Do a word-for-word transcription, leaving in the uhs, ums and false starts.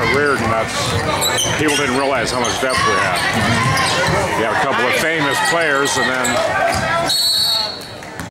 at Reardon, that's people didn't realize how much depth we had. You have a couple of famous players, and then